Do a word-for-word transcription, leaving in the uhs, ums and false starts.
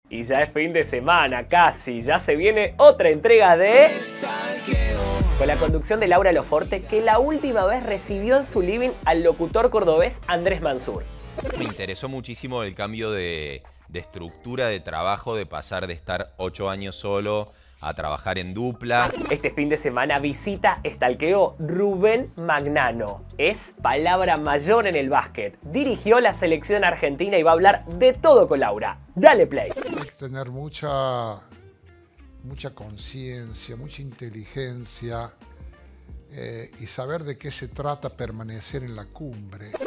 Y ya es fin de semana, casi. Ya se viene otra entrega de... Con la conducción de Laura Loforte, que la última vez recibió en su living al locutor cordobés Andrés Mansur. Me interesó muchísimo el cambio de, de estructura de trabajo, de pasar de estar ocho años solo a trabajar en dupla. Este fin de semana visita, stalkeó Rubén Magnano. Es palabra mayor en el básquet. Dirigió la selección argentina y va a hablar de todo con Laura. Dale play. Hay que tener mucha, mucha conciencia, mucha inteligencia eh, y saber de qué se trata permanecer en la cumbre.